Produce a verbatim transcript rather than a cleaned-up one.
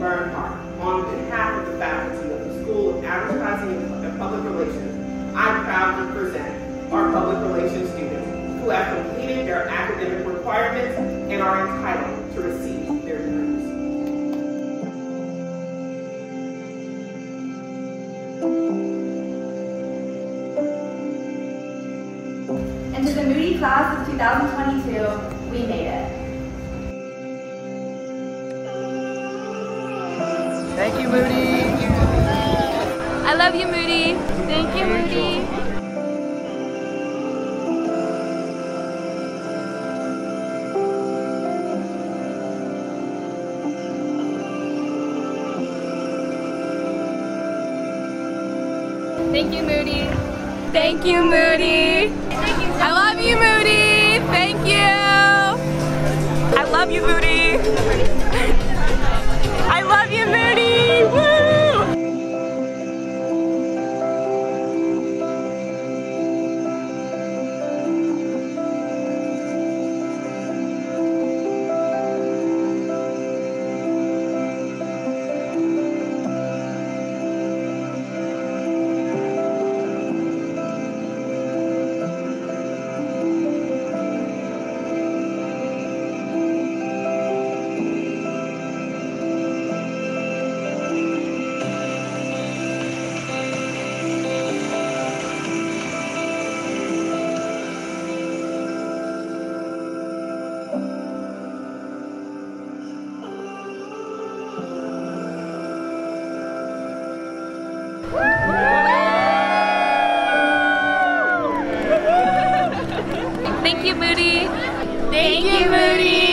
Bernhardt, on behalf of the faculty of the School of Advertising and Public Relations, I'm proud to present our public relations students who have completed their academic requirements and are entitled to receive their degrees. And to the Moody class of two thousand twenty-two, we made it. Thank you, Moody. I love you, Moody. Thank you, Moody. Thank you, Moody. Thank you, Moody. I love you, Moody. Thank you. I love you, Moody. I love you, Moody. Woo! Thank you, Moody. Thank you, Moody.